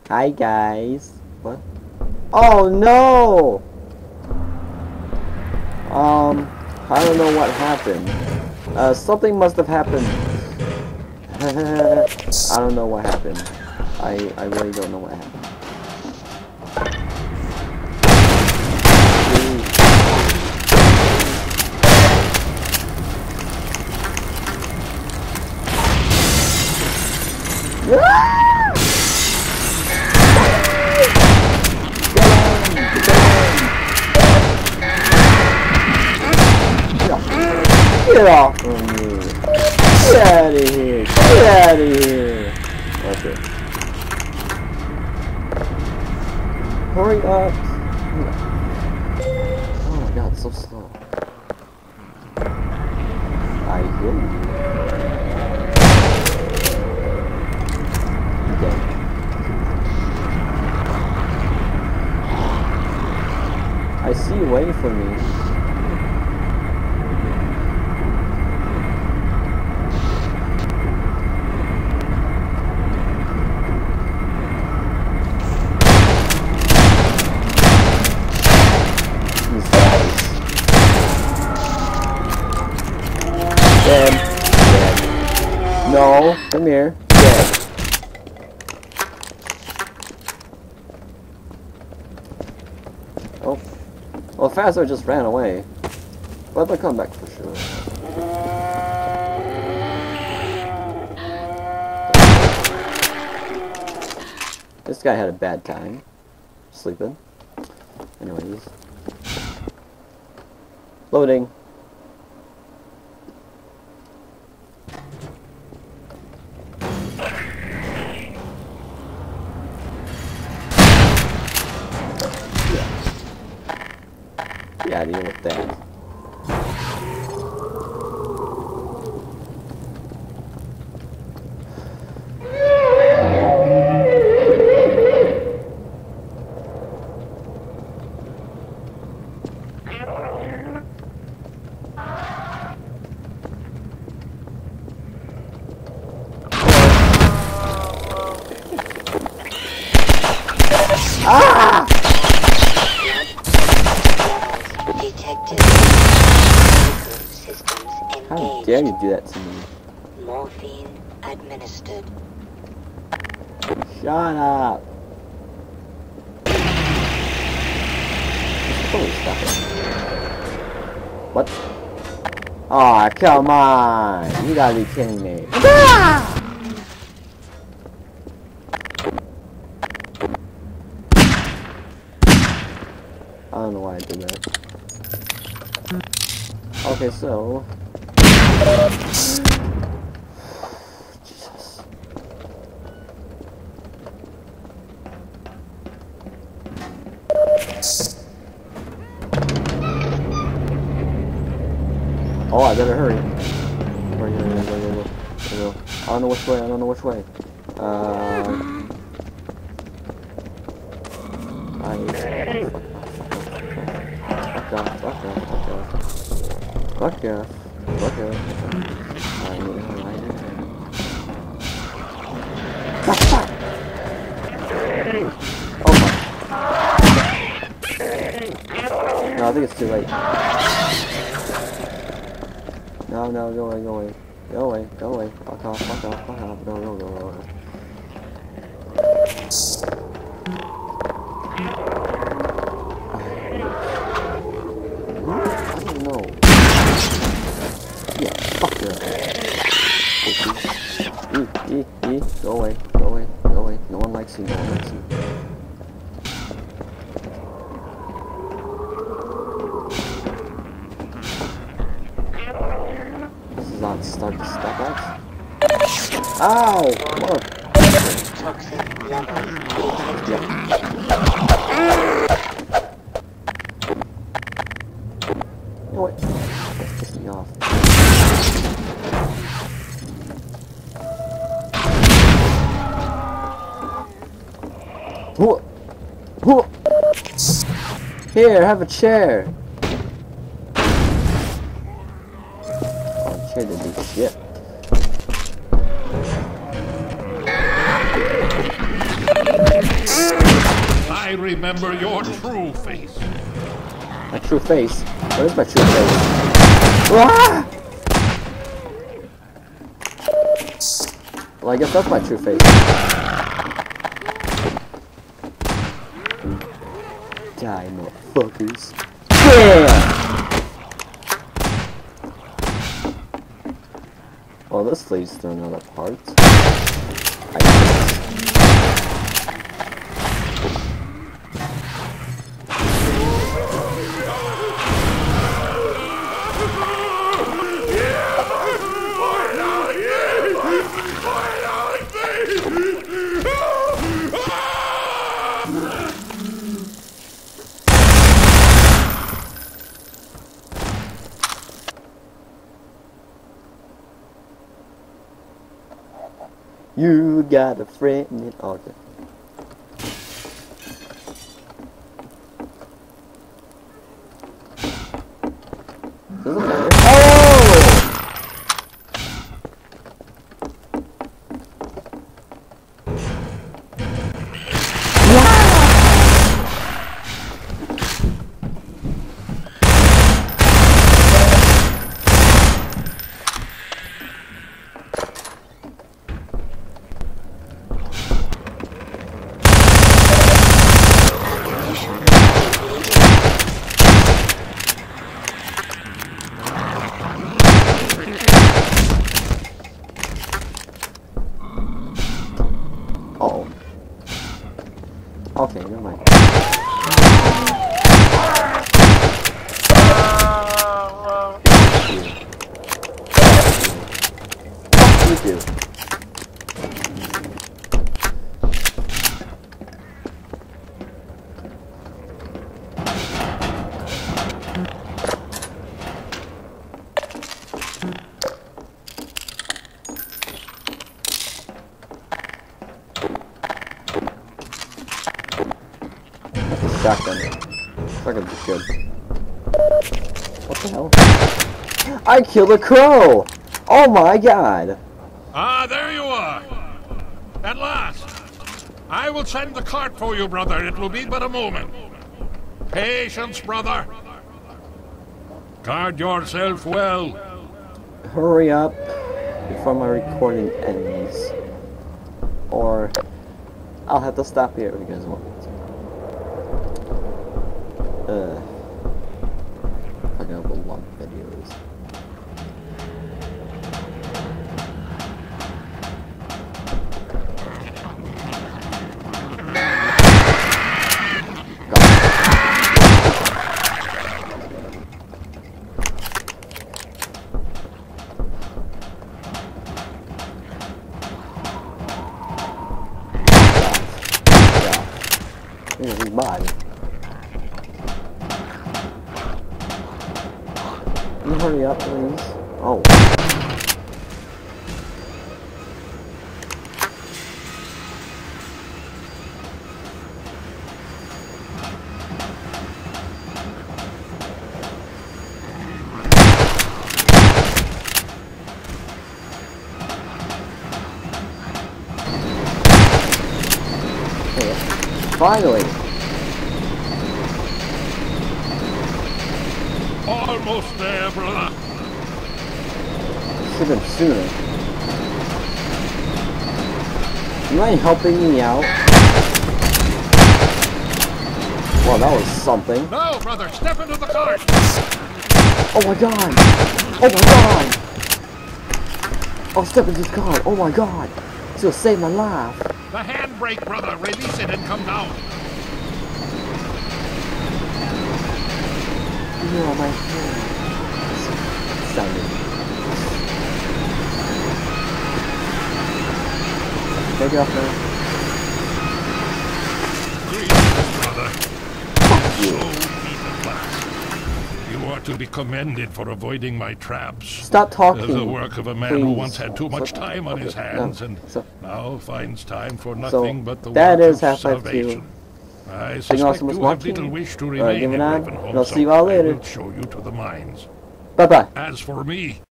Hi guys. What? Oh no! I don't know what happened. Something must have happened. I don't know what happened. I really don't know what happened. Get off of me! Get out of here! Get out of here! Okay. Hurry up! Oh my god, so slow. I hear you. Okay. I see you waiting for me. Dead. Dead. No, come here. Dead. Oh. Well, Phasor just ran away. But they'll come back for sure. This guy had a bad time. Sleeping. Anyways. Loading. Yeah, deal with that. Ah! Detected. Systems engaged. How dare you do that to me? Morphine administered. Shut up! Holy stuff. What? Aw, oh, come on! You gotta be kidding me. I don't know why I did that. Okay, so... Jesus. Oh, I better hurry. Go. I don't know which way, I don't know which way. Fuck off. I need a lighter. Oh my. No, I think it's too late. No, go away. Go away. Fuck off. No. I don't know. Yeah, fuck you. Go away. No one likes you. This is on start to step out. Ow! Look! Toxic levels You know what? That's pissing me off. Here, have a chair. Oh, chair didn't do shit. I remember your true face. My true face? What is my true face? Ah! Well, I guess that's my true face. Die, motherfuckers. Yeah! Well, this leads to another part. I guess. You got a friend in August. Doesn't matter. Oh! Oh. Okay, never mind. Fuck you do. Shotgun. Shotgun's is good. What the hell? I killed a crow! Oh my god! Ah, there you are. At last. I will send the cart for you, brother. It will be but a moment. Patience, brother. Guard yourself well. Hurry up before my recording ends. Or I'll have to stop here if you guys want me to. Fucking up a long videos. Here's his body. Can you hurry up, please? Oh. Okay. Finally! Almost there, brother. Should have been sooner. You mind helping me out? Well, that was something. No, brother, step into the cart. Oh my god! Oh my god! Oh, step into this car! Oh my god! It's gonna save my life! The handbrake, brother. Release it and come down. Yeah, my hand. Sounded. Take it off now. Greetings, brother. Fuck you. So meet at last. You are to be commended for avoiding my traps. Stop talking. The work of a man who once had too much time on his hands and So, now finds time for nothing but the that work is of Half-Life 2. salvation. I Thank you all suspect so much you for have watching. little wish to remain Give in it on, Ravenholm, and I'll so see you all I later. will show you to the mines. Bye bye. As for me,